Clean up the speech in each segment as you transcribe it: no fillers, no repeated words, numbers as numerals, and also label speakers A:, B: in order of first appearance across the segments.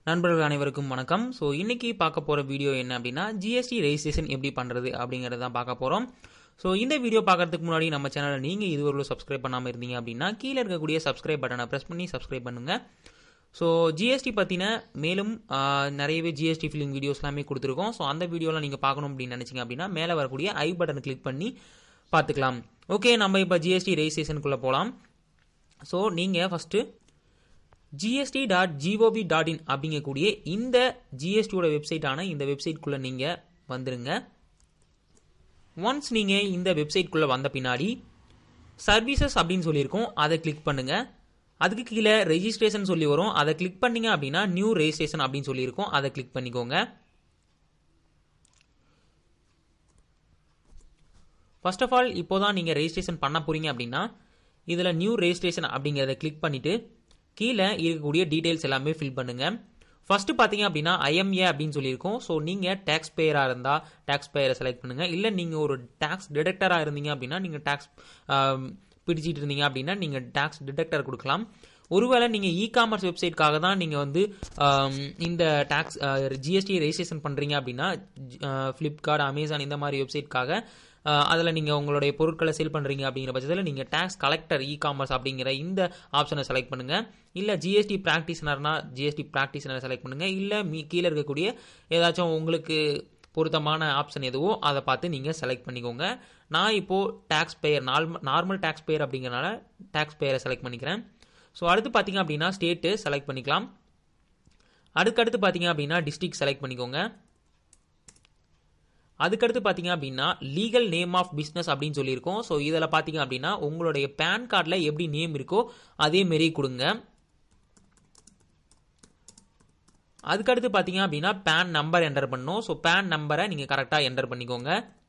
A: நண்பர்கள் அனைவருக்கும் வணக்கம். ஸோ இன்னைக்கு பார்க்க போகிற வீடியோ என்ன அப்படின்னா ஜிஎஸ்டி ரெஜிஸ்ட்ரேஷன் எப்படி பண்ணுறது அப்படிங்கிறத தான் பார்க்க போகிறோம். ஸோ இந்த வீடியோ பார்க்கறதுக்கு முன்னாடி நம்ம சேனலை நீங்கள் இதுவரை சப்ஸ்கிரைப் பண்ணாமல் இருந்தீங்க அப்படின்னா கீழே இருக்கக்கூடிய சப்ஸ்கிரைப் பட்டனை ப்ரெஸ் பண்ணி சப்ஸ்கிரைப் பண்ணுங்கள். ஸோ ஜிஎஸ்டி பற்றின மேலும் நிறையவே ஜிஎஸ்டி ஃபில்லிங் வீடியோஸ் எல்லாமே கொடுத்துருக்கோம். ஸோ அந்த வீடியோலாம் நீங்கள் பார்க்கணும் அப்படின்னு நினச்சிங்க அப்படின்னா மேலே வரக்கூடிய ஐ பட்டனை கிளிக் பண்ணி பார்த்துக்கலாம். ஓகே, நம்ம இப்போ ஜிஎஸ்டி ரெஜிஸ்ட்ரேஷனுக்குள்ளே போகலாம். ஸோ நீங்கள் ஃபஸ்ட்டு gst.gov.in அப்படிங்கக்கூடிய இந்த ஜிஎஸ்டியோட வெப்சைட்டான இந்த வெப்சைட்குள்ளே நீங்கள் வந்துருங்க. ஒன்ஸ் நீங்கள் இந்த வெப்சைட்குள்ளே வந்த பின்னாடி சர்வீசஸ் அப்படின்னு சொல்லியிருக்கோம், அதை கிளிக் பண்ணுங்க. அதுக்கு கீழே ரெஜிஸ்ட்ரேஷன் சொல்லி வரும், அதை கிளிக் பண்ணீங்க அப்படின்னா நியூ ரெஜிஸ்ட்ரேஷன் அப்படின்னு சொல்லியிருக்கோம், அதை கிளிக் பண்ணிக்கோங்க. ஃபர்ஸ்ட் ஆஃப் ஆல் இப்போதான் நீங்கள் ரெஜிஸ்ட்ரேஷன் பண்ண போறீங்க அப்படின்னா இதில் நியூ ரெஜிஸ்ட்ரேஷன் அப்படிங்கிறத கிளிக் பண்ணிட்டு கீழே இருக்கக்கூடிய டீடைல்ஸ் எல்லாமே ஃபில் பண்ணுங்க. ஃபர்ஸ்ட் பார்த்தீங்க அப்படின்னா ஐஎம்ஏ அப்படின்னு சொல்லியிருக்கோம். ஸோ நீங்கள் டேக்ஸ் பேயராக இருந்தால் டேக்ஸ் பேயரை செலக்ட் பண்ணுங்க. இல்லை நீங்கள் ஒரு டேக்ஸ் டிடெக்டராக இருந்தீங்க அப்படின்னா நீங்கள் டேக்ஸ் பிடிச்சிட்டு இருந்தீங்க அப்படின்னா நீங்கள் டேக்ஸ் டிடெக்டர் கொடுக்கலாம். ஒருவேளை நீங்கள் இ காமர்ஸ் வெப்சைட்காக தான் நீங்கள் வந்து இந்த டேக்ஸ் ஜிஎஸ்டி ரெஜிஸ்ட்ரேஷன் பண்ணுறீங்க அப்படின்னா ஃப்ளிப்கார்ட், அமேசான் இந்த மாதிரி வெப்சைட்காக அதில் நீங்கள் உங்களுடைய பொருட்களை சேல் பண்ணுறீங்க அப்படிங்கிற பட்சத்தில் நீங்கள் டேக்ஸ் கலெக்டர் இ காமர்ஸ் அப்படிங்கிற இந்த ஆப்ஷனை செலக்ட் பண்ணுங்கள். இல்லை ஜிஎஸ்டி ப்ராக்டிஷனர்னா ஜிஎஸ்டி ப்ராக்டிஷனரை செலக்ட் பண்ணுங்கள். இல்லை கீழே இருக்கக்கூடிய ஏதாச்சும் உங்களுக்கு பொருத்தமான ஆப்ஷன் எதுவோ அதை பார்த்து நீங்கள் செலக்ட் பண்ணிக்கோங்க. நான் இப்போது tax payer normal tax payer அப்படிங்கிறனால டேக்ஸ் பேயரை செலக்ட் பண்ணிக்கிறேன். ஸோ அடுத்து பார்த்தீங்க அப்படின்னா ஸ்டேட்டு செலக்ட் பண்ணிக்கலாம். அதுக்கடுத்து பார்த்தீங்க அப்படின்னா டிஸ்ட்ரிக்ட் செலக்ட் பண்ணிக்கோங்க. அதுக்கடுத்து பார்த்தீங்க அப்படின்னா லீகல் நேம் ஆஃப் பிஸ்னஸ் அப்படின்னு சொல்லியிருக்கோம். ஸோ இதில் பார்த்தீங்க அப்படின்னா உங்களுடைய பேன் கார்டில் எப்படி நேம் இருக்கோ அதே மாரி கொடுங்க. அதுக்கடுத்து பார்த்தீங்க அப்படின்னா பேன் நம்பர் என்டர் பண்ணணும். ஸோ பேன் நம்பரை நீங்கள் கரெக்டாக என்டர் பண்ணிக்கோங்க.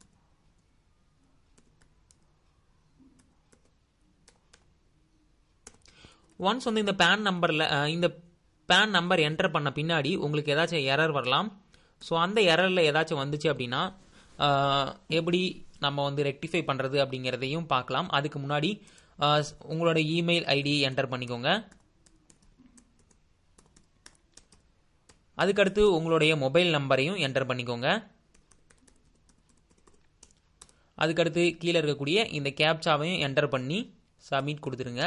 A: ஒன்ஸ் வந்து இந்த பேன் நம்பர் என்டர் பண்ண பின்னாடி உங்களுக்கு ஏதாச்சும் எரர் வரலாம். ஸோ அந்த எரரில் ஏதாச்சும் வந்துச்சு அப்படின்னா எப்படி நம்ம வந்து ரெக்டிஃபை பண்ணுறது அப்படிங்கிறதையும் பார்க்கலாம். அதுக்கு முன்னாடி உங்களோட இமெயில் ஐடி என்டர் பண்ணிக்கோங்க. அதுக்கடுத்து உங்களுடைய மொபைல் நம்பரையும் என்டர் பண்ணிக்கோங்க. அதுக்கடுத்து கீழே இருக்கக்கூடிய இந்த கேப்சாவையும் என்டர் பண்ணி சப்மிட் கொடுத்துருங்க.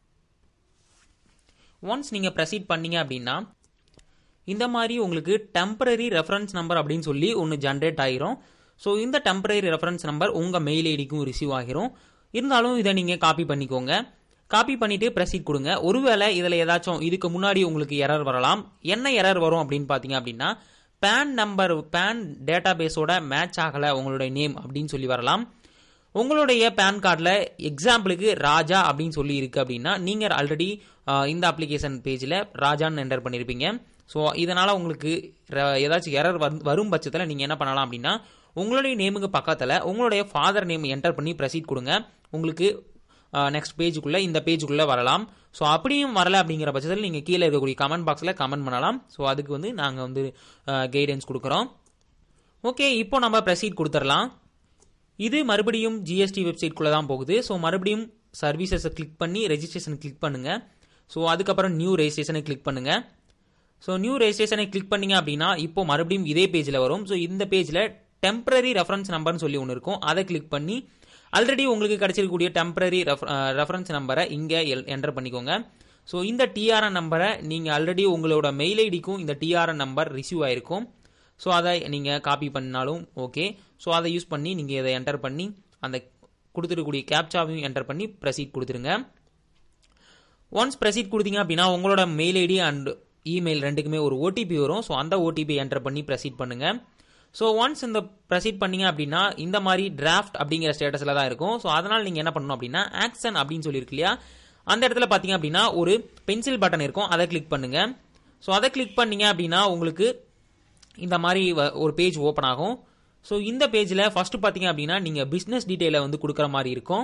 A: ஒன்ஸ் நீங்கள் ப்ரொசீட் பண்ணீங்க அப்படின்னா இந்த மாதிரி உங்களுக்கு டெம்பரரி ரெஃபரன்ஸ் நம்பர் அப்படின்னு சொல்லி ஒன்று ஜென்ரேட் ஆகிரும். ஸோ இந்த டெம்பரரி ரெஃபரன்ஸ் நம்பர் உங்கள் மெயில் ஐடிக்கும் ரிசீவ் ஆகிரும். இருந்தாலும் இதை நீங்கள் காப்பி பண்ணிக்கோங்க. காப்பி பண்ணிவிட்டு ப்ரொசீட் கொடுங்க. ஒருவேளை இதில் ஏதாச்சும் இதுக்கு முன்னாடி உங்களுக்கு எரர் வரலாம். என்ன எரர் வரும் அப்படின்னு பார்த்தீங்க அப்படின்னா பேன் டேட்டா பேஸோட மேட்ச் ஆகலை உங்களுடைய நேம் அப்படின்னு சொல்லி வரலாம். உங்களுடைய பேன் கார்டில் எக்ஸாம்பிளுக்கு ராஜா அப்படின்னு சொல்லி இருக்கு அப்படின்னா நீங்கள் ஆல்ரெடி இந்த அப்ளிகேஷன் பேஜில் ராஜான்னு என்டர் பண்ணியிருப்பீங்க. ஸோ இதனால் உங்களுக்கு ஏதாச்சும் எரர் வரும் பட்சத்தில் நீங்கள் என்ன பண்ணலாம் அப்படின்னா உங்களுடைய நேமுக்கு பக்கத்தில் உங்களுடைய ஃபாதர் நேம் என்டர் பண்ணி ப்ரொசீட் கொடுங்க. உங்களுக்கு நெக்ஸ்ட் பேஜுக்குள்ளே இந்த பேஜுக்குள்ளே வரலாம். ஸோ அப்படியும் வரல அப்படிங்கிற பட்சத்தில் நீங்கள் கீழே இருக்கக்கூடிய கமெண்ட் பாக்ஸில் கமெண்ட் பண்ணலாம். ஸோ அதுக்கு வந்து நாங்கள் வந்து கைடன்ஸ் கொடுக்குறோம். ஓகே, இப்போ நம்ம ப்ரொசீட் கொடுத்துடலாம். இது மறுபடியும் ஜிஎஸ்டி வெப்சைட்குள்ளே தான் போகுது. ஸோ மறுபடியும் சர்வீசஸை கிளிக் பண்ணி ரெஜிஸ்ட்ரேஷன் கிளிக் பண்ணுங்கள். ஸோ அதுக்கப்புறம் நியூ ரெஜிஸ்ட்ரேஷனை கிளிக் பண்ணுங்கள். ஸோ நியூ ரெஜிஸ்ட்ரேஷனை கிளிக் பண்ணீங்க அப்படின்னா இப்போ மறுபடியும் இதே பேஜில் வரும். ஸோ இந்த பேஜில் டெம்பரரி ரெஃபரன்ஸ் நம்பர்னு சொல்லி ஒன்று இருக்கும், அதை கிளிக் பண்ணி ஆல்ரெடி உங்களுக்கு கிடைச்சிருக்கக்கூடிய டெம்பரரி ரெஃபரன்ஸ் நம்பரை இங்கே என்டர் பண்ணிக்கோங்க. ஸோ இந்த டிஆர்என் நம்பரை நீங்கள் ஆல்ரெடி உங்களோட மெயில் ஐடிக்கும் இந்த டிஆர்என் நம்பர் ரிசீவ் ஆயிருக்கும். ஸோ அதை நீங்கள் காப்பி பண்ணாலும் ஓகே. ஸோ அதை யூஸ் பண்ணி நீங்கள் இதை என்டர் பண்ணி அந்த கொடுத்துருக்கக்கூடிய கேப்சாவையும் என்டர் பண்ணி ப்ரொசீட் கொடுத்துருங்க. ஒன்ஸ் ப்ரொசீட் கொடுத்தீங்க அப்படின்னா உங்களோட மெயில் ஐடி அண்ட் இமெயில் ரெண்டுக்குமே ஒரு ஓடிபி வரும். ஸோ அந்த ஓடிபி என்டர் பண்ணி ப்ரொசீட் பண்ணுங்க. ஸோ ஒன்ஸ் இந்த ப்ரொசீட் பண்ணீங்க அப்படின்னா இந்த மாதிரி டிராஃப்ட் அப்படிங்கிற ஸ்டேட்டஸில் தான் இருக்கும். ஸோ அதனால் நீங்கள் என்ன பண்ணணும் அப்படின்னா ஆக்ஷன் அப்படின்னு சொல்லியிருக்கு இல்லையா, அந்த இடத்துல பார்த்தீங்க அப்படின்னா ஒரு பென்சில் பட்டன் இருக்கும், அதை கிளிக் பண்ணுங்க. ஸோ அதை கிளிக் பண்ணீங்க அப்படின்னா உங்களுக்கு இந்த மாதிரி ஒரு பேஜ் ஓப்பன் ஆகும். ஸோ இந்த பேஜில் ஃபர்ஸ்ட் பார்த்தீங்க அப்படின்னா நீங்கள் பிஸ்னஸ் டீட்டெயிலை வந்து கொடுக்குற மாதிரி இருக்கும்.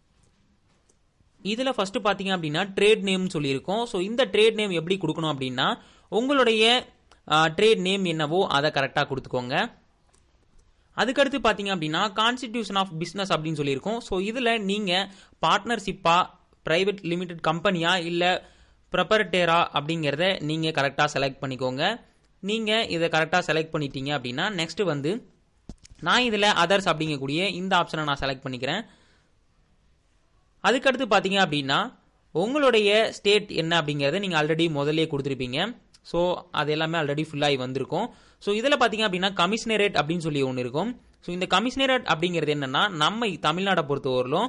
A: இதில் ஃபர்ஸ்ட் பார்த்தீங்க அப்படின்னா ட்ரேட் நேம் சொல்லியிருக்கோம். ஸோ இந்த ட்ரேட் நேம் எப்படி கொடுக்கணும் அப்படின்னா உங்களுடைய ட்ரேட் நேம் என்னவோ அதை கரெக்டாக கொடுத்துக்கோங்க. அதுக்கடுத்து பார்த்தீங்க அப்படின்னா கான்ஸ்டிடியூஷன் ஆஃப் பிஸ்னஸ் அப்படின்னு சொல்லியிருக்கோம். ஸோ இதில் நீங்கள் பார்ட்னர்ஷிப்பா, பிரைவேட் லிமிடெட் கம்பெனியா, இல்லை ப்ரொப்ரைட்டரா அப்படிங்கிறத நீங்கள் கரெக்டாக செலக்ட் பண்ணிக்கோங்க. நீங்கள் இதை கரெக்டாக செலக்ட் பண்ணிட்டீங்க அப்படின்னா நெக்ஸ்ட் வந்து நான் இதில் அதர்ஸ் அப்படிங்கக்கூடிய இந்த ஆப்ஷனை நான் செலக்ட் பண்ணிக்கிறேன். அதுக்கடுத்து பார்த்தீங்க அப்படின்னா உங்களுடைய ஸ்டேட் என்ன அப்படிங்கிறத நீங்கள் ஆல்ரெடி முதல்ல கொடுத்துருப்பீங்க. ஸோ அது எல்லாமே ஆல்ரெடி ஃபுல்லாகி வந்திருக்கும். ஸோ இதில் பார்த்தீங்க அப்படின்னா கமிஷனரேட் அப்படின்னு சொல்லி ஒன்று இருக்கும். ஸோ இந்த கமிஷனரேட் அப்படிங்கிறது என்னன்னா நம்ம தமிழ்நாடை பொறுத்தவரையிலும்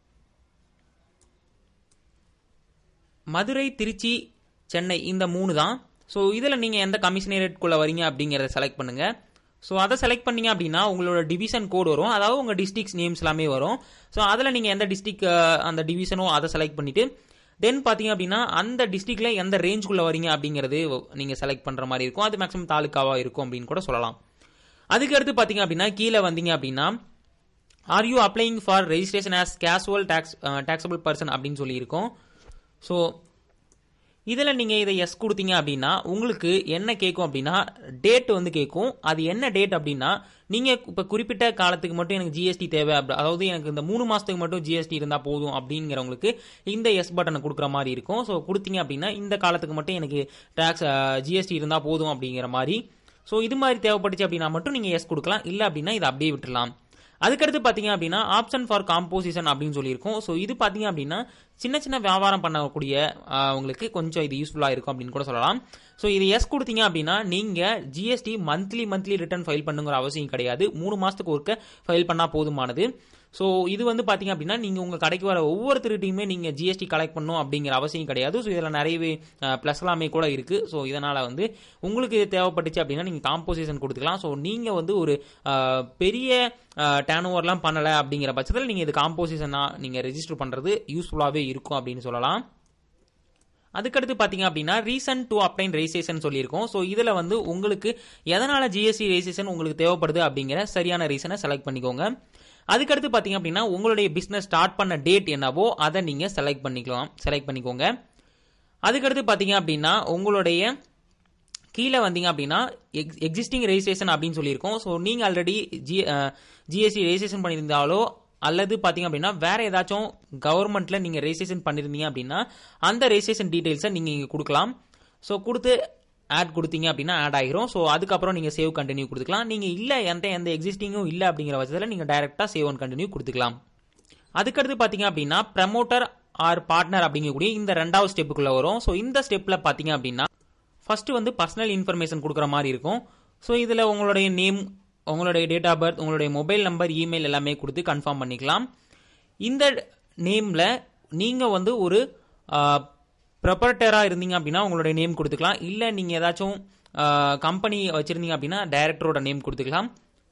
A: மதுரை, திருச்சி, சென்னை இந்த 3 தான். ஸோ இதில் நீங்கள் எந்த கமிஷனரேட்குள்ளே வரீங்க அப்படிங்கிறத செலக்ட் பண்ணுங்கள். ஸோ அதை செலக்ட் பண்ணீங்க அப்படின்னா உங்களோட டிவிஷன் கோட் வரும், அதாவது உங்கள் டிஸ்ட்ரிக்ஸ் நேம்ஸ் எல்லாமே வரும். ஸோ அதில் நீங்கள் எந்த டிஸ்ட்ரிக் அந்த டிவிஷனோ அதை செலக்ட் பண்ணிவிட்டு தென் பார்த்தீங்க அப்படின்னா அந்த டிஸ்ட்ரிக்டில் எந்த ரேஞ்சுக்குள்ளே வரீங்க அப்படிங்கிறது நீங்கள் செலக்ட் பண்ணுற மாதிரி இருக்கும். அது மேக்ஸிமம் தாலுக்காவாக இருக்கும் அப்படின்னு கூட சொல்லலாம். அதுக்கடுத்து பார்த்தீங்க அப்படின்னா கீழே வந்தீங்க அப்படின்னா are you applying for registration as casual taxable person அப்படின்னு சொல்லியிருக்கோம். ஸோ இதில் நீங்கள் இதை எஸ் கொடுத்தீங்க அப்படின்னா உங்களுக்கு என்ன கேட்கும் அப்படின்னா டேட் வந்து கேட்கும். அது என்ன டேட் அப்படின்னா நீங்கள் இப்போ குறிப்பிட்ட காலத்துக்கு மட்டும் எனக்கு ஜிஎஸ்டி தேவை, அதாவது எனக்கு இந்த 3 மாதத்துக்கு மட்டும் ஜிஎஸ்டி இருந்தால் போதும் அப்படிங்கிறவங்களுக்கு இந்த எஸ் பட்டனை கொடுக்குற மாதிரி இருக்கும். ஸோ கொடுத்தீங்க அப்படின்னா இந்த காலத்துக்கு மட்டும் எனக்கு ஜிஎஸ்டி இருந்தால் போதும் அப்படிங்கிற மாதிரி. ஸோ இது மாதிரி தேவைப்பட்டுச்சு அப்படின்னா மட்டும் நீங்கள் எஸ் கொடுக்கலாம், இல்லை அப்படின்னா இதை அப்படியே விட்டுடலாம். அதுக்கடுத்து பார்த்தீங்க அப்படின்னா ஆப்ஷன் ஃபார் காம்போசிஷன் அப்படின்னு சொல்லியிருக்கோம். ஸோ இது பார்த்தீங்க அப்படின்னா சின்ன சின்ன வியாபாரம் பண்ணக்கூடிய உங்களுக்கு கொஞ்சம் இது யூஸ்ஃபுல்லாக இருக்கும் அப்படின்னு கூட சொல்லலாம். ஸோ இது எஸ் கொடுத்தீங்க அப்படின்னா நீங்கள் ஜிஎஸ்டி மந்த்லி ரிட்டர்ன் ஃபைல் பண்ணுங்கிற அவசியம் கிடையாது. 3 மாதத்துக்கு ஒருக்க ஃபைல் பண்ணால் போதுமானது. ஸோ இது வந்து பார்த்தீங்க அப்படின்னா நீங்கள் உங்கள் கடைக்கு வர ஒவ்வொருத்தருகிட்டையுமே நீங்கள் ஜிஎஸ்டி கலெக்ட் பண்ணணும் அப்படிங்கிற அவசியம் கிடையாது. ஸோ இதில் நிறையவே ப்ளஸ் எல்லாமே கூட இருக்குது. ஸோ இதனால் வந்து உங்களுக்கு இது தேவைப்பட்டுச்சு அப்படின்னா நீங்கள் காம்போசிஷன் கொடுத்துக்கலாம். ஸோ நீங்கள் வந்து ஒரு பெரிய டர்ன் ஓவர்லாம் பண்ணலை அப்படிங்கிற பட்சத்தில் நீங்கள் இது காம்போசிஷனாக நீங்கள் ரெஜிஸ்டர் பண்ணுறது யூஸ்ஃபுல்லாகவே இருக்கும் அப்படின்னு சொல்லலாம். அதுக்கடுத்து பார்த்தீங்க அப்படின்னா ரீசன் டு அப்ளை ரெஜிஸ்ட்ரேஷன் சொல்லியிருக்கோம். ஸோ இதில் வந்து உங்களுக்கு எதனால் ஜிஎஸ்டி ரெஜிஸ்ட்ரேஷன் உங்களுக்கு தேவைப்படுது அப்படிங்கிற சரியான ரீசனை செலக்ட் பண்ணிக்கோங்க. அதுக்கடுத்து பார்த்தீங்க அப்படின்னா உங்களுடைய பிஸ்னஸ் ஸ்டார்ட் பண்ண டேட் என்னவோ அதை நீங்கள் செலக்ட் பண்ணிக்கோங்க. அதுக்கடுத்து பார்த்தீங்க அப்படின்னா உங்களுடைய கீழே வந்தீங்க அப்படின்னா எக்ஸிஸ்டிங் ரெஜிஸ்ட்ரேஷன் அப்படின்னு சொல்லியிருக்கோம். ஸோ நீங்கள் ஆல்ரெடி ஜிஎஸ்டி ரெஜிஸ்ட்ரேஷன் பண்ணியிருந்தாலோ அல்லது பார்த்தீங்க அப்படின்னா வேற ஏதாச்சும் கவர்மெண்ட்ல நீங்கள் ரெஜிஸ்ட்ரேஷன் பண்ணியிருந்தீங்க அப்படின்னா அந்த ரெஜிஸ்ட்ரேஷன் டீடைல்ஸை நீங்கள் இங்கே கொடுக்கலாம். ஸோ கொடுத்து ஆட் கொடுத்தீங்க அப்படின்னா ஆட் ஆகிரும். ஸோ அதுக்கப்புறம் நீங்கள் சேவ் கண்டினியூ கொடுத்துக்கலாம். நீங்கள் இல்லை எந்த எக்ஸிஸ்டிங்கும் இல்லை அப்படிங்கிற பட்சத்தில் நீங்கள் டைரெக்டாக சேவ் அண்ட் கண்டினியூ கொடுத்துக்கலாம். அதுக்கடுத்து பார்த்தீங்க அப்படின்னா ப்ரமோட்டர் ஆர் பார்ட்னர் அப்படிங்கக்கூடிய இந்த 2வது ஸ்டெப்புக்குள்ளே வரும். ஸோ இந்த ஸ்டெப்பில் பார்த்தீங்க அப்படின்னா ஃபர்ஸ்ட் வந்து பர்சனல் இன்ஃபர்மேஷன் கொடுக்குற மாதிரி இருக்கும். ஸோ இதில் உங்களுடைய நேம், உங்களுடைய டேட் ஆஃப் பர்த், உங்களுடைய மொபைல் நம்பர், இமெயில் எல்லாமே கொடுத்து கன்ஃபார்ம் பண்ணிக்கலாம். இந்த நேமில் நீங்கள் வந்து ஒரு ப்ரொப்ரைட்டராக இருந்தீங்க அப்படின்னா உங்களுடைய நேம் கொடுத்துக்கலாம். இல்லை நீங்கள் ஏதாச்சும் கம்பெனி வச்சுருந்தீங்க அப்படின்னா டைரக்டரோட நேம் கொடுத்துக்கலாம்.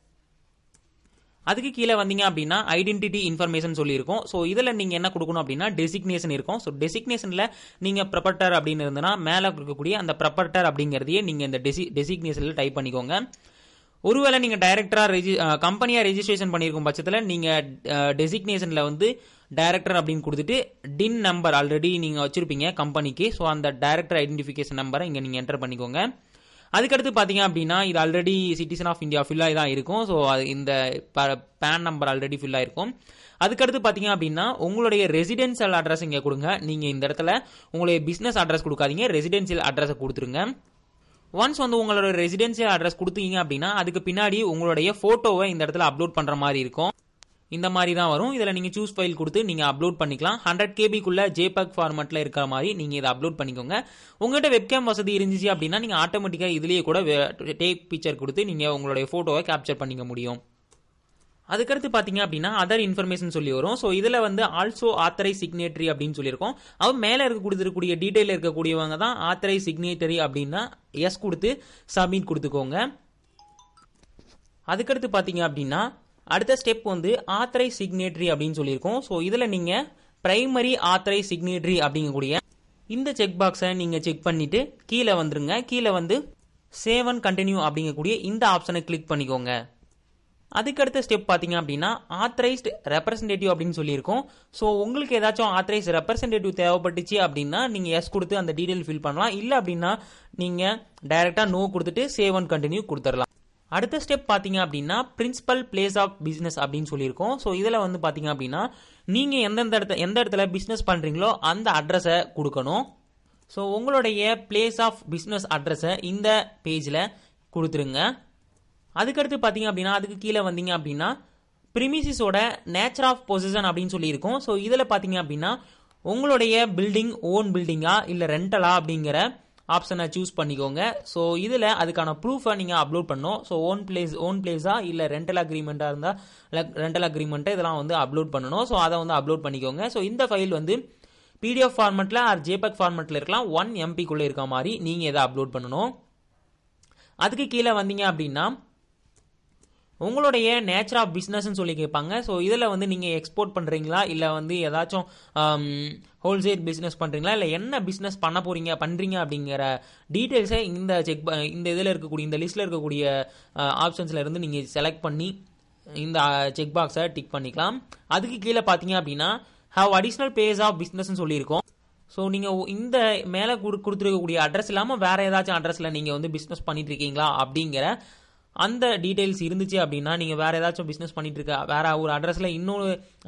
A: அதுக்கு கீழே வந்தீங்க அப்படின்னா ஐடென்டிட்டி இன்ஃபர்மேஷன் சொல்லியிருக்கோம். ஸோ இதில் நீங்கள் என்ன கொடுக்கணும் அப்படின்னா டெசிக்னேஷன் இருக்கும். ஸோ டெசிக்னேஷனில் நீங்கள் ப்ரொப்ரைட்டர் அப்படின்னு இருந்ததுன்னா மேலே இருக்கக்கூடிய அந்த ப்ரொப்ரைட்டர் அப்படிங்கிறதையே நீங்கள் இந்த டெசிக்னேஷனில் டைப் பண்ணிக்கோங்க. ஒருவேளை நீங்கள் டைரக்டராக கம்பெனியாக ரெஜிஸ்ட்ரேஷன் பண்ணியிருக்கும் பட்சத்தில் நீங்கள் டெசிக்னேஷனில் வந்து டைரக்டர் அப்படின்னு கொடுத்துட்டு டின் நம்பர் ஆல்ரெடி நீங்கள் வச்சுருப்பீங்க கம்பெனிக்கு. ஸோ அந்த டைரக்டர் ஐடென்டிஃபிகேஷன் நம்பரை இங்கே நீங்கள் என்டர் பண்ணிக்கோங்க. அதுக்கடுத்து பார்த்தீங்க அப்படின்னா இது ஆல்ரெடி சிட்டிசன் ஆஃப் இந்தியா ஃபில்லாகி தான் இருக்கும். ஸோ இந்த பேன் நம்பர் ஆல்ரெடி ஃபில்லாக இருக்கும். அதுக்கடுத்து பார்த்தீங்க அப்படின்னா உங்களுடைய ரெசிடென்சியல் அட்ரஸ் இங்கே கொடுங்க. நீங்கள் இந்த இடத்துல உங்களுடைய பிஸ்னஸ் அட்ரஸ் கொடுக்காதீங்க, ரெசிடென்சியல் அட்ரஸை கொடுத்துருங்க. ஒன்ஸ் வந்து உங்களோட ரெசிடென்சியல் அட்ரஸ் கொடுத்தீங்க அப்படின்னா அதுக்கு பின்னாடி உங்களுடைய ஃபோட்டோவை இந்த இடத்துல அப்லோட் பண்ணுற மாதிரி இருக்கும். இந்த மாதிரி தான் வரும். இதில் நீங்கள் சூஸ் ஃபைல் கொடுத்து நீங்கள் அப்லோட் பண்ணிக்கலாம். 100 KB ஜேபக் ஃபார்மேட்டில் இருக்கிற மாதிரி நீங்கள் இதை அப்லோட் பண்ணிக்கோங்க. உங்கள்கிட்ட வெப்கேம் வசதி இருந்துச்சு அப்படின்னா நீங்கள் ஆட்டோமேட்டிக்காக இதுலேயே கூட டேக் பிக்சர் கொடுத்து நீங்கள் உங்களுடைய ஃபோட்டோவை கேப்சர் பண்ணிக்க முடியும். அதுக்கடுத்து பார்த்தீங்க அப்படின்னா அதர் இன்ஃபர்மேஷன் சொல்லி வரும். ஸோ இதில் வந்து ஆல்சோ ஆத்தரைஸ் சிக்னேட்டரி அப்படின்னு சொல்லியிருக்கோம். அவர் மேலே இருக்கக்கூடிய டீட்டெயில் இருக்கக்கூடியவங்க தான் ஆத்தரைஸ் சிக்னேட்டரி அப்படின்னா எஸ் கொடுத்து சப்மிட் கொடுத்துக்கோங்க. அதுக்கடுத்து பார்த்தீங்க அப்படின்னா அடுத்த ஸ்டெப் வந்து ஆத்தரைஸ் சிக்னேட்டரி அப்படின்னு சொல்லியிருக்கோம். ஸோ இதில் நீங்கள் பிரைமரி ஆத்தரைஸ் சிக்னேட்டரி அப்படிங்கக்கூடிய இந்த செக் பாக்ஸை நீங்கள் செக் பண்ணிட்டு கீழே வந்துருங்க. கீழே வந்து சேவ் அண்ட் கண்டினியூ அப்படிங்கக்கூடிய இந்த ஆப்ஷனை கிளிக் பண்ணிக்கோங்க. அதுக்கடுத்த ஸ்டெப் பார்த்தீங்க அப்படின்னா ஆத்தரைஸ்ட் ரெப்ரசன்டேட்டிவ் அப்படின்னு சொல்லியிருக்கோம். ஸோ உங்களுக்கு ஏதாச்சும் ஆத்தரைஸ் ரெப்ரசன்டேட்டிவ் தேவைப்பட்டுச்சு அப்படின்னா நீங்கள் எஸ் கொடுத்து அந்த டீடைல் ஃபில் பண்ணலாம். இல்லை அப்படின்னா நீங்கள் டைரெக்டாக நோ கொடுத்துட்டு சேவ் அண்ட் கண்டினியூ கொடுத்துடலாம். அடுத்த ஸ்டெப் பார்த்தீங்க அப்படின்னா பிரின்சிபல் பிளேஸ் ஆஃப் பிஸ்னஸ் அப்படின்னு சொல்லியிருக்கோம். ஸோ இதில் வந்து பார்த்தீங்க அப்படின்னா நீங்கள் எந்த இடத்துல பிஸ்னஸ் பண்ணுறீங்களோ அந்த அட்ரஸை கொடுக்கணும். ஸோ உங்களுடைய பிளேஸ் ஆஃப் பிஸ்னஸ் அட்ரஸை இந்த பேஜில் கொடுத்துருங்க. அதுக்கடுத்து பார்த்தீங்க அப்படின்னா அதுக்கு கீழே வந்தீங்க அப்படின்னா பிரிமிசிஸோட நேச்சர் ஆஃப் பொசிஷன் அப்படின்னு சொல்லியிருக்கோம். ஸோ இதில் பார்த்தீங்க அப்படின்னா உங்களுடைய பில்டிங் ஓன் பில்டிங்கா இல்லை ரெண்டலா அப்படிங்கிற ஆப்ஷனை சூஸ் பண்ணிக்கோங்க. ஸோ இதில் அதுக்கான ப்ரூஃபை நீங்கள் அப்லோட் பண்ணணும். ஸோ ஓன் பிளேஸா இல்லை ரெண்டல் அக்ரிமெண்ட்டாக இருந்தால் ரெண்டல் அக்ரிமெண்ட்டை இதெல்லாம் வந்து அப்லோட் பண்ணணும். ஸோ அதை வந்து அப்லோட் பண்ணிக்கோங்க. ஸோ இந்த ஃபைல் வந்து PDF ஃபார்மெட்டில் ஆர் JPEG ஃபார்மெட்டில் இருக்கலாம். 1 MBக்குள்ளே இருக்க மாதிரி நீங்கள் இதை அப்லோட் பண்ணணும். அதுக்கு கீழே வந்தீங்க அப்படின்னா உங்களுடைய நேச்சர் ஆஃப் பிஸ்னஸ்ன்னு சொல்லி கேட்பாங்க. ஸோ இதில் வந்து நீங்கள் எக்ஸ்போர்ட் பண்ணுறீங்களா இல்லை வந்து ஏதாச்சும் ஹோல்சேல் பிஸ்னஸ் பண்ணுறீங்களா இல்லை என்ன பிஸ்னஸ் பண்ணுறீங்க அப்படிங்கிற டீட்டெயில்ஸை இந்த இதில் இருக்கக்கூடிய இந்த லிஸ்ட்டில் இருக்கக்கூடிய ஆப்ஷன்ஸில் இருந்து நீங்கள் செலக்ட் பண்ணி இந்த செக் பாக்ஸை டிக் பண்ணிக்கலாம். அதுக்கு கீழே பார்த்தீங்க அப்படின்னா ஹவ் அடிஷ்னல் பேஸ் ஆஃப் பிஸ்னஸ்ன்னு சொல்லியிருக்கோம். ஸோ நீங்கள் இந்த மேலே கொடுத்துருக்கக்கூடிய அட்ரஸ் இல்லாமல் வேற ஏதாச்சும் அட்ரஸில் நீங்கள் வந்து பிஸ்னஸ் பண்ணிட்டு இருக்கீங்களா அப்படிங்கிற அந்த டீட்டெயில்ஸ் இருந்துச்சு அப்படின்னா நீங்கள் வேற ஏதாச்சும் பிஸ்னஸ் பண்ணிட்டு இருக்க வேற ஒரு அட்ரஸில் இன்னொரு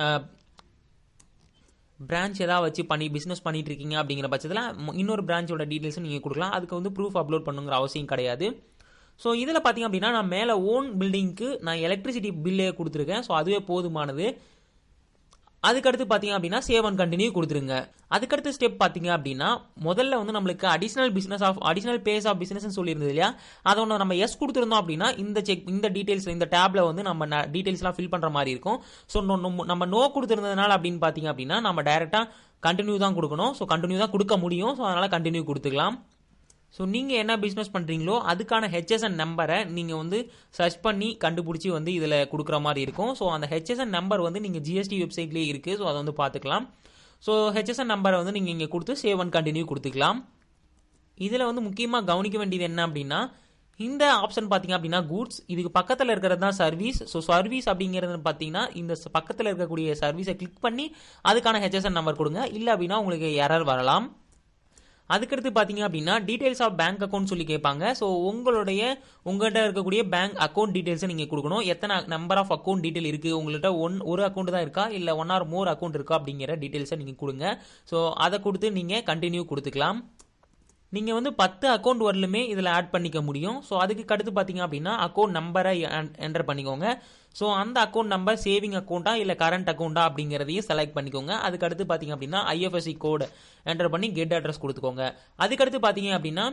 A: பிரான்ச் ஏதாவது வச்சு பிஸ்னஸ் பண்ணிட்டு இருக்கீங்க அப்படிங்கிற பட்சத்தில் இன்னொரு பிரான்ச்சோட டீட்டெயில்ஸும் நீங்கள் கொடுக்கலாம். அதுக்கு வந்து ப்ரூஃப் அப்லோட் பண்ணுங்கிற அவசியம் கிடையாது. ஸோ இதில் பார்த்தீங்க அப்படின்னா நான் மேலே ஓன் பில்டிங்க்கு நான் எலக்ட்ரிசிட்டி பில்லே கொடுத்துருக்கேன். ஸோ அதுவே போதுமானது. அதுக்கடுத்து பார்த்தீங்க அப்படின்னா சேவ் அண்ட் கண்டினியூ கொடுத்துருங்க. அதுக்கடுத்து ஸ்டெப் பார்த்தீங்க அப்படின்னா முதல்ல வந்து நம்மளுக்கு அடிஷனல் பேஸ் ஆஃப் பிசினஸ் சொல்லியிருந்தது இல்லையா, அதை ஒன்று நம்ம எஸ் கொடுத்துருந்தோம் அப்படின்னா இந்த டீடைல்ஸ் இந்த டேப்ல வந்து நம்ம டீடைல்ஸ்லாம் ஃபில் பண்ற மாதிரி இருக்கும். ஸோ நம்ம நோ கொடுத்துருந்ததுனால அப்படின்னு பார்த்தீங்க அப்படின்னா நம்ம டைரக்டா கண்டினியூ தான் கொடுக்கணும். ஸோ கண்டினியூ தான் கொடுக்க முடியும். ஸோ அதனால கண்டினியூ கொடுத்துக்கலாம். ஸோ நீங்கள் என்ன பிஸ்னஸ் பண்ணுறீங்களோ அதுக்கான HSN நம்பரை நீங்கள் வந்து சர்ச் பண்ணி கண்டுபிடிச்சி வந்து இதில் கொடுக்குற மாதிரி இருக்கும். ஸோ அந்த HSN நம்பர் வந்து நீங்கள் GST வெப்சைட்லேயே இருக்குது. ஸோ அதை வந்து பார்த்துக்கலாம். ஸோ HSN நம்பரை வந்து நீங்கள் இங்கே கொடுத்து சேவ் அண்ட் கண்டினியூ கொடுத்துக்கலாம். இதில் வந்து முக்கியமாக கவனிக்க வேண்டியது என்ன அப்படின்னா இந்த ஆப்ஷன் பார்த்தீங்க அப்படின்னா கூட்ஸ், இதுக்கு பக்கத்தில் இருக்கிறது தான் சர்வீஸ். ஸோ சர்வீஸ் அப்படிங்கிறது பார்த்தீங்கன்னா இந்த பக்கத்தில் இருக்கக்கூடிய சர்வீஸை கிளிக் பண்ணி அதுக்கான HSN நம்பர் கொடுங்க. இல்லை அப்படின்னா உங்களுக்கு எரர் வரலாம். அதுக்கடுத்து பார்த்தீங்க அப்படின்னா டீடைல்ஸ் ஆஃப் பேங்க் அக்கௌண்ட் சொல்லி கேட்பாங்க. ஸோ உங்கள்கிட்ட இருக்கக்கூடிய பேங்க் அக்கௌண்ட் டீடைல்ஸை நீங்கள் கொடுக்கணும். எத்தனை நம்பர் ஆஃப் அக்கௌண்ட் டீடைல் இருக்குது, உங்கள்கிட்ட ஒரு அக்கௌண்ட் தான் இருக்கா இல்லை 1 or more அக்கௌண்ட் இருக்கா அப்படிங்கிற டீடைல்ஸை நீங்கள் கொடுங்க. ஸோ அதை கொடுத்து நீங்கள் கண்டினியூ கொடுத்துக்கலாம். நீங்கள் வந்து 10 அக்கௌண்ட் வரலுமே இதில் ஆட் பண்ணிக்க முடியும். ஸோ அதுக்கு அடுத்து பார்த்தீங்க அப்படின்னா அக்கௌண்ட் நம்பரை என்டர் பண்ணிக்கோங்க. ஸோ அந்த அக்கௌண்ட் நம்பர் சேவிங் அக்கௌண்ட்டா இல்லை கரண்ட் அக்கௌண்ட்டா அப்படிங்கிறதையும் செலக்ட் பண்ணிக்கோங்க. அதுக்கு அடுத்து பார்த்தீங்க அப்படின்னா IFSC கோடு என்டர் பண்ணி கெட் அட்ரஸ் கொடுத்துக்கோங்க. அதுக்கடுத்து பார்த்தீங்க அப்படின்னா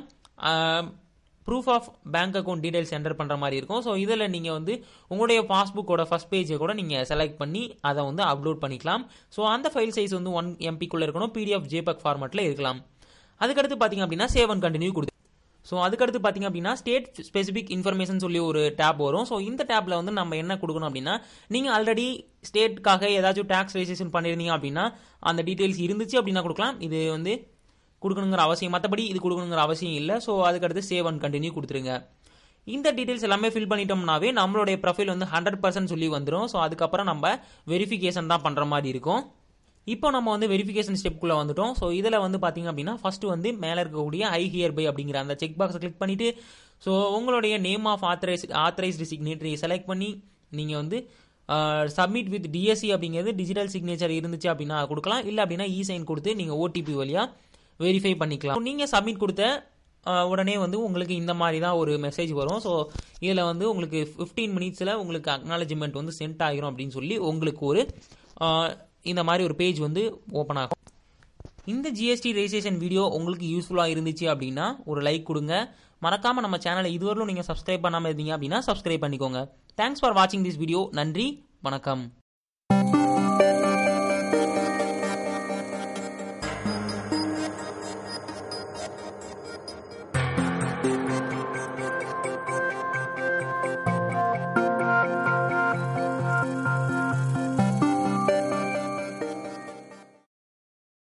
A: proof of bank account details enter பண்ணுற மாதிரி இருக்கும். ஸோ இதில் நீங்கள் வந்து உங்களுடைய பாஸ்புக்கோட ஃபர்ஸ்ட் பேஜை கூட நீங்கள் செலக்ட் பண்ணி அதை வந்து அப்லோட் பண்ணிக்கலாம். ஸோ அந்த ஃபைல் சைஸ் வந்து 1 MBக்குள்ளே இருக்கணும். PDF JPEG ஃபார்மெட்டில் இருக்கலாம். அதுக்கடுத்து பார்த்தீங்க அப்படின்னா சேவ் அண்ட் கண்டினியூ கொடுத்து ஸோ அதுக்கடுத்து பார்த்தீங்க அப்படின்னா ஸ்டேட் ஸ்பெசிபிக் இன்ஃபர்மேஷன் சொல்லி ஒரு டேப் வரும். ஸோ இந்த டேப்ல வந்து நம்ம என்ன கொடுக்கணும் அப்படின்னா நீங்கள் ஆல்ரெடி ஸ்டேட்டுக்காக ஏதாச்சும் டேக்ஸ் ரெஜிஸ்ட்ரேஷன் பண்ணிருந்தீங்க அப்படின்னா அந்த டீடைல்ஸ் இருந்துச்சு அப்படின்னா கொடுக்கலாம். இது வந்து கொடுக்கணுங்கிற அவசியம், மற்றபடி இது கொடுக்கணுங்கிற அவசியம் இல்லை. ஸோ அதுக்கடுத்து சேவ் அண்ட் கண்டினியூ கொடுத்துருங்க. இந்த டீடைல்ஸ் எல்லாமே ஃபில் பண்ணிட்டோம்னாவே நம்மளுடைய ப்ரொஃபைல் வந்து 100% சொல்லி வந்துடும். ஸோ அதுக்கப்புறம் நம்ம வெரிஃபிகேஷன் தான் பண்ணுற மாதிரி இருக்கும். இப்போ நம்ம வந்து வெரிஃபிகேஷன் ஸ்டெப்குள்ளே வந்துட்டோம். ஸோ இதில் வந்து பார்த்தீங்க அப்படின்னா ஃபர்ஸ்ட் வந்து மேலே இருக்கக்கூடிய ஐ ஹியர் பை அப்படிங்கிற அந்த செக் பாக்ஸை கிளிக் பண்ணிட்டு ஸோ உங்களுடைய name of authorised signatory select பண்ணி நீங்கள் வந்து சப்மிட் வித் DSC அப்படிங்கிறது டிஜிட்டல் சிக்னேச்சர் இருந்துச்சு அப்படின்னா கொடுக்கலாம். இல்லை அப்படின்னா இ-சைன் கொடுத்து நீங்கள் OTP வழியாக வெரிஃபை பண்ணிக்கலாம். நீங்கள் சப்மிட் கொடுத்த உடனே வந்து உங்களுக்கு இந்த மாதிரி தான் ஒரு மெசேஜ் வரும். ஸோ இதில் வந்து உங்களுக்கு 15 மினிட்ஸில் உங்களுக்கு அக்னாலஜ்மெண்ட் வந்து சென்ட் ஆகிரும் அப்படின்னு சொல்லி உங்களுக்கு ஒரு இந்த மாதிரி ஒரு பேஜ் வந்து ஓப்பன் ஆகும். இந்த GST ரெஜிஸ்ட்ரேஷன் வீடியோ உங்களுக்கு யூஸ்ஃபுல்லாக இருந்துச்சு அப்படின்னா ஒரு லைக் கொடுங்க. மறக்காம நம்ம சேனலை இதுவரையிலும் நீங்கள் சப்ஸ்கிரைப் பண்ணாமல் இருந்தீங்க அப்படின்னா சப்ஸ்கிரைப் பண்ணிக்கோங்க. தேங்க்ஸ் ஃபார் வாட்சிங் திஸ் வீடியோ. நன்றி, வணக்கம்.